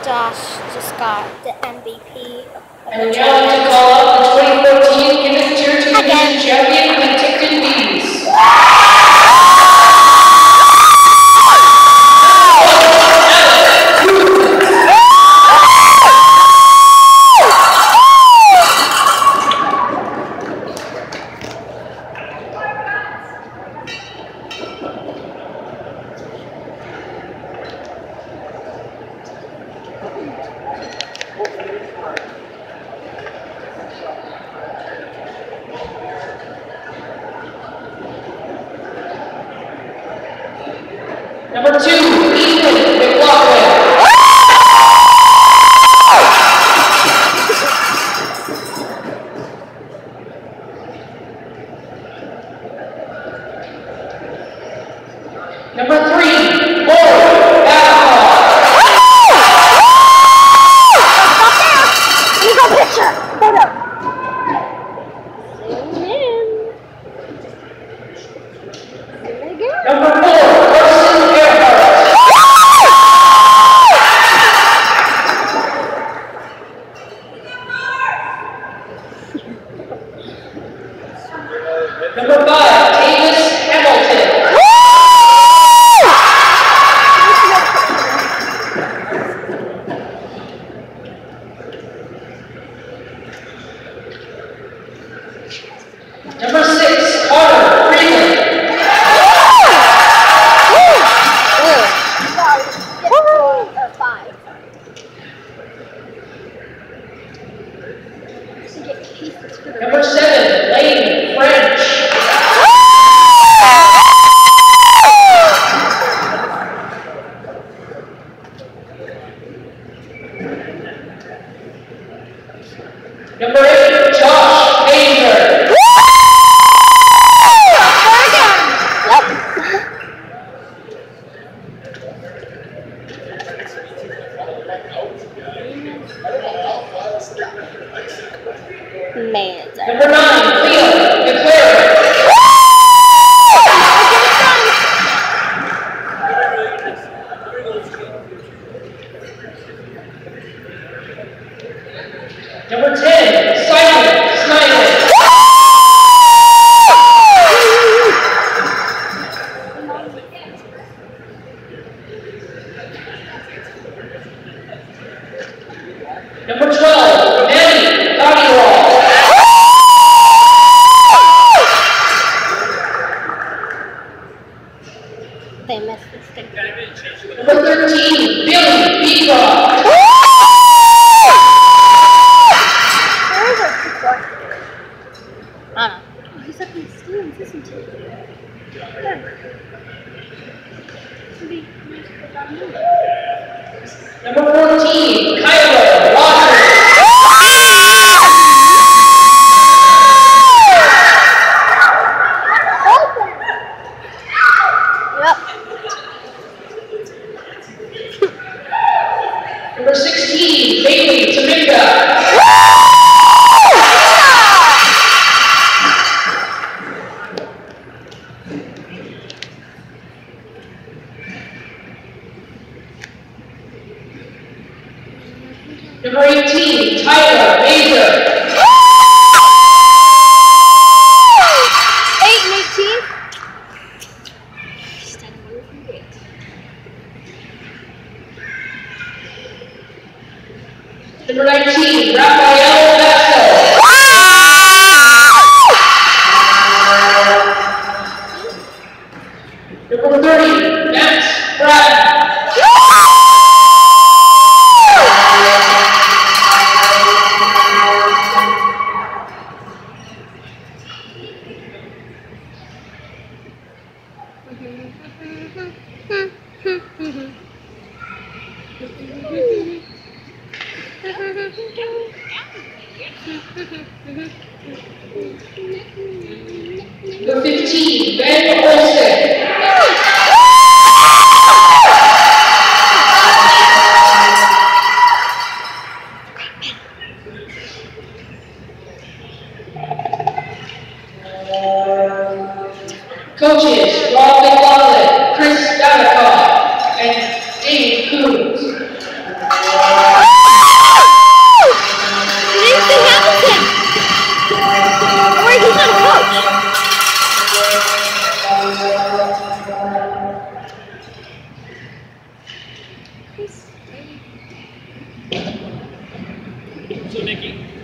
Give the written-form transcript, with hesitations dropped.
Josh just got the MVP. And we now like to call up the 2014 Gibbons Tier 2 Division Champion, Penticton Bees. Number 2, Ethan McLaughlin. Number 3, Lauren Babcock. You go picture. Photo. Number 4, Carson Earhart. Number 5, Tavis Hamilton. Number 6, Connor Freeman. Number 7, Lane French. Number 8, Josh Bader. Man. Number 9, Leah DeClaire. Number 10, Simon Snyder. Number 12, Maddie Dottywall. They missed the stick. Number 13, Billy Beecroft. Where is our support? I don't know. He's up in the students, isn't he? Number 14, Kyla Rogers. Number 16, Bailey Taminga. Number 18, Tyler Major. 8 and 18. Number 19, Raphael Basso. Number 30, Max Bratton. Number 15, Ben Olsen. Coaches, Rob McLaughlin, Chris Babcock, and Dave Coons. So, Nikki,